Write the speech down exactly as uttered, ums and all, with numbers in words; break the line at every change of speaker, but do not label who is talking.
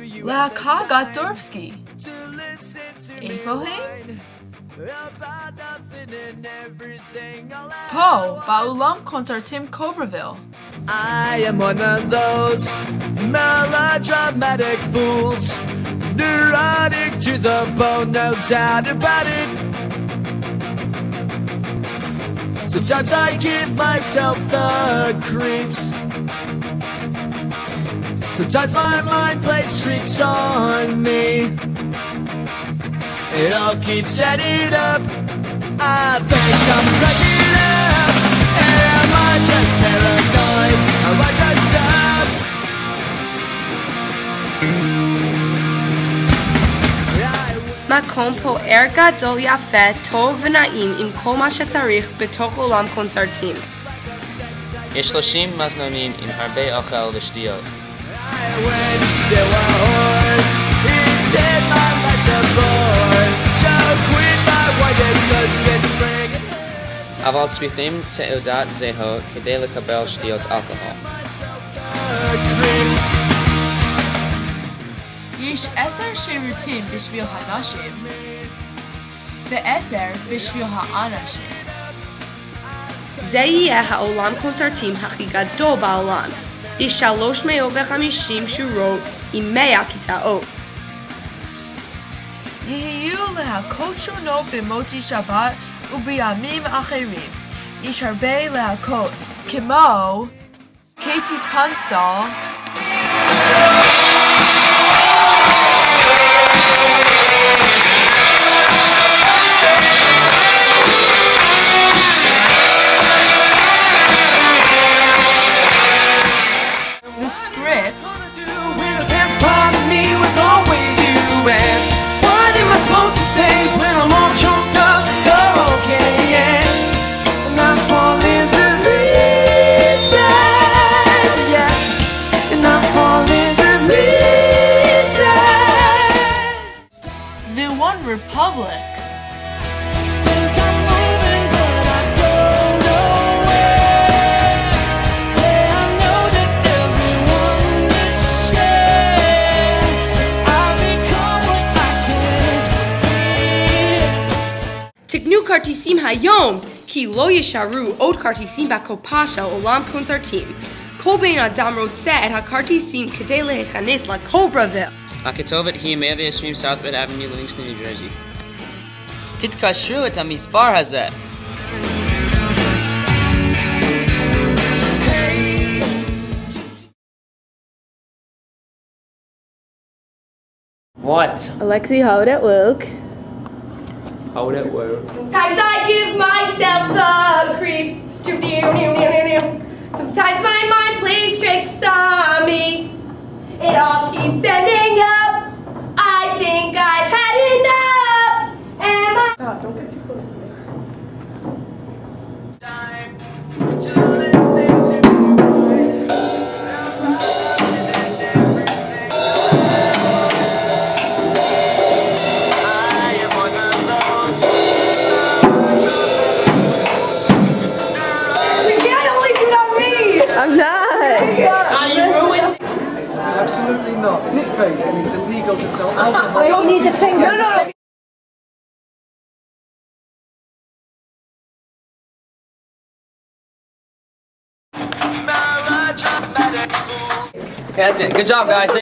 להקה גדורבסקי. איפה הם? פה, באולם קונצרטים קוברוויל.
I am one of those melodramatic fools, neurotic to the bone, no doubt about it. Sometimes I give myself the creeps. Sometimes my mind plays tricks on me. It all keeps adding up. I think I'm cracking up. Am I just paranoid? Am I just up?
מקום פוער גדול יפה, טוב ונעים עם כל מה שצריך בתוך אולם קונצרטים.
יש שלושים מזנונים עם הרבה אוכל ושתיות. אבל צריכים תעודת זהות כדי לקבל שתיות אלכוהול.
יש עשר שירותים בשביל הנשים ועשר בשביל האנשים.
זה יהיה העולם קונצרטים הכי גדול בעולם. יש שלוש מאות וחמישים שורות עם מאה כיסאות.
יהיו להקות שונות במוצאי שבת ובימים אחרים. יש הרבה להקות, כמו קייטי טונסטל, The Script,
supposed to say when I'm all choked up, you're okay, yeah. And I'm falling to pieces, yeah. And I'm falling to pieces.
The OneRepublic,
Think I'm moving, but I go nowhere. Yeah, I know that everyone is scared. I'll become what I can't.
תקנו כרטיסים היום, כי לא יישארו עוד כרטיסים בקופה של עולם קונצרטים. כל בן אדם רוצה את הכרטיסים כדי להיכנס לקוברוויל.
הכתובת היא מאה ועשרים Southwood Avenue, לינקסטון, ניו ג'רזי. תתקשרו את המספר הזה. What?
Alexi, how would it work?
How would it work?
Sometimes I give myself the creeps. Sometimes my mind plays tricks on me. It all keeps ending up. I think I've had enough. Am I? Oh, don't get too close to me.
I'm not.
Are you ruined?
Absolutely not. It's fake and it's illegal to sell alcohol.
I don't need the finger. No, no, no.
That's it. Good job, guys.